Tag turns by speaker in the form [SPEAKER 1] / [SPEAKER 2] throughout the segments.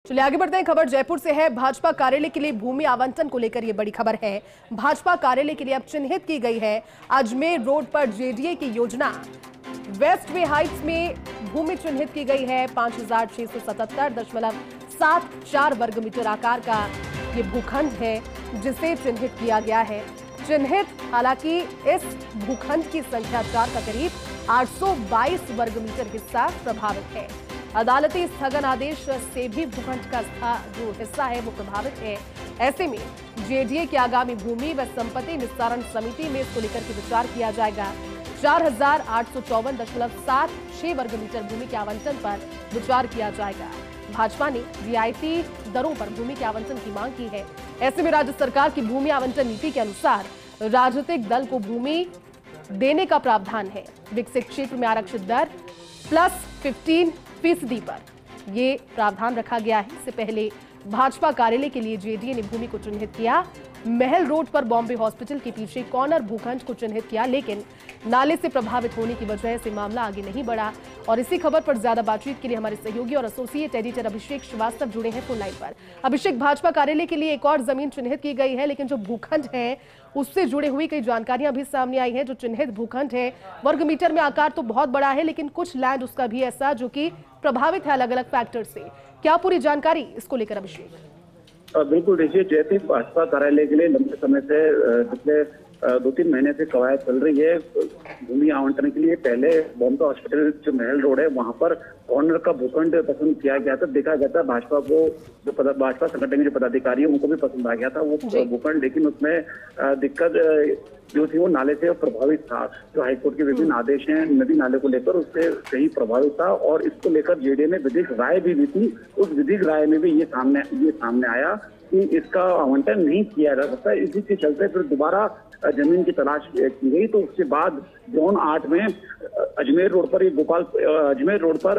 [SPEAKER 1] चलिए आगे बढ़ते हैं। खबर जयपुर से है। भाजपा कार्यालय के लिए भूमि आवंटन को लेकर ये बड़ी खबर है। भाजपा कार्यालय के लिए अब चिन्हित की गई है अजमेर रोड पर जेडीए की योजना। वेस्ट वे हाइट्स में भूमि चिन्हित की गई है। 5677.74 वर्ग मीटर आकार का ये भूखंड है जिसे चिन्हित किया गया है। चिन्हित, हालांकि इस भूखंड की संख्या 4 का करीब 822 वर्ग मीटर हिस्सा प्रभावित है। अदालती स्थगन आदेश से भी भूखंड का जो हिस्सा है वो प्रभावित है। ऐसे में जेडीए की आगामी भूमि व संपत्ति निस्तारण समिति में इसको लेकर के विचार किया जाएगा। 4854.76 वर्ग मीटर भूमि के आवंटन पर विचार किया जाएगा। भाजपा ने रियायती दरों पर भूमि के आवंटन की मांग की है। ऐसे में राज्य सरकार की भूमि आवंटन नीति के अनुसार राजनीतिक दल को भूमि देने का प्रावधान है। विकसित क्षेत्र में आरक्षित दर +15% पर ये प्रावधान रखा गया है। इससे पहले भाजपा कार्यालय के लिए जेडीए ने भूमि को चिन्हित किया। महल रोड पर बॉम्बे हॉस्पिटल के पीछे कॉर्नर भूखंड को चिन्हित किया, लेकिन नाले से प्रभावित होने की वजह से मामला आगे नहीं बढ़ा। और इसी खबर पर ज्यादा बातचीत के लिए हमारे सहयोगी और एसोसिएट एडिटर अभिषेक श्रीवास्तव जुड़े हैं फोन लाइन पर। अभिषेक, भाजपा कार्यालय के लिए एक और जमीन चिन्हित की गई है, लेकिन जो भूखंड है उससे जुड़े हुई कई जानकारियां भी सामने आई हैं। जो चिन्हित भूखंड है वर्ग मीटर में आकार तो बहुत बड़ा है, लेकिन कुछ लैंड उसका भी ऐसा जो कि प्रभावित है अलग अलग फैक्टर से। क्या पूरी जानकारी इसको लेकर अभिषेक?
[SPEAKER 2] बिल्कुल, देखिए जयपुर भाजपा कार्यालय के लिए लंबे समय से पिछले 2-3 महीने से कवायद चल रही है भूमि आवंटन के लिए। पहले बॉम्बे हॉस्पिटल जो महल रोड है वहां पर कॉर्नर का भूखंड पसंद किया गया था। देखा गया था भाजपा को, जो भाजपा संगठन के जो पदाधिकारी है उनको भी पसंद आ गया था वो भूखंड, लेकिन उसमें दिक्कत जो थी वो नाले से प्रभावित था। जो हाईकोर्ट के विभिन्न आदेश हैं नदी नाले को लेकर उससे सही प्रभावित था और इसको लेकर जेडीए ने विधिक राय भी दी थी। उस विधिक राय में भी ये सामने आया कि इसका आवंटन नहीं किया जा सकता। इसी के चलते फिर दोबारा जमीन की तलाश की गई। तो उसके बाद जोन 8 में अजमेर रोड पर अजमेर रोड पर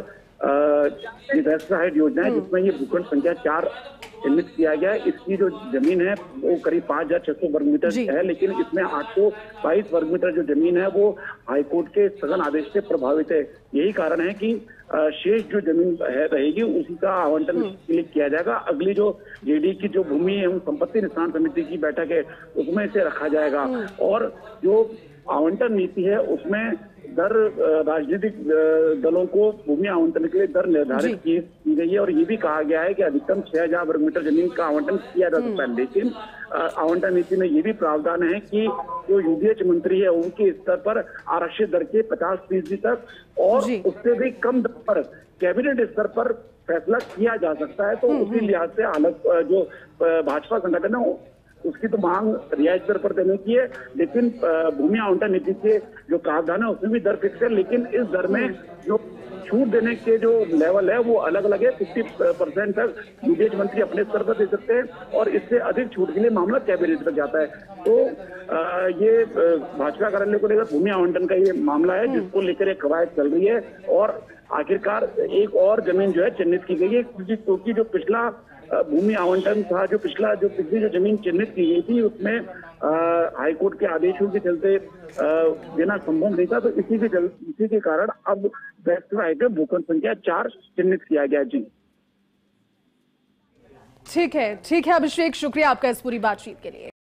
[SPEAKER 2] ये वेस्ट हाइट योजना है जिसमें ये भूखंड संख्या 4 चिन्हित किया गया है। इसकी जो जमीन है वो करीब 5600 वर्ग मीटर है, लेकिन इसमें 822 वर्ग मीटर जो जमीन है वो हाईकोर्ट के स्थगन आदेश से प्रभावित है। यही कारण है कि शेष जो जमीन रहेगी उसी का आवंटन किया जाएगा। अगली जो जेडीए की जो भूमि एवं संपत्ति निस्तारण समिति की बैठक है उसमें इसे रखा जाएगा। और जो आवंटन नीति है उसमें दर राजनीतिक दलों को भूमि आवंटन के लिए दर निर्धारित की गई है और ये भी कहा गया है कि अधिकतम 6000 वर्ग मीटर जमीन का आवंटन किया जा सकता है। लेकिन आवंटन नीति में ये भी प्रावधान है कि जो यूडीएच मंत्री है उनके स्तर पर आरक्षित दर के 50% तक और उससे भी कम दर पर कैबिनेट स्तर पर फैसला किया जा सकता है। तो उसी लिहाज से हालत जो भाजपा संगठन है उसकी तो मांग रियायत दर पर देने की है, लेकिन भूमि आवंटन नीति के जो प्रावधान है उसमें भी दर फिक्स है। लेकिन इस दर में जो छूट देने के जो लेवल है वो अलग अलग है। 50% तक यूडीएच मंत्री अपने स्तर पर दे सकते हैं और इससे अधिक छूट के लिए मामला कैबिनेट तक जाता है। तो ये भाजपा कार्यालय को लेकर भूमि आवंटन का ये मामला है जिसको लेकर एक कवायद चल रही है और आखिरकार एक और जमीन जो है चिन्हित की गई है, क्योंकि जो पिछला भूमि आवंटन था, जो पिछली जो जमीन चिन्हित की गई थी उसमें हाईकोर्ट के आदेशों के चलते देना संभव नहीं था। तो इसी के कारण अब वेस्ट हाइट में भूखंड संख्या 4 चिन्हित किया गया। जी
[SPEAKER 1] ठीक है अभिषेक, शुक्रिया आपका इस पूरी बातचीत के लिए।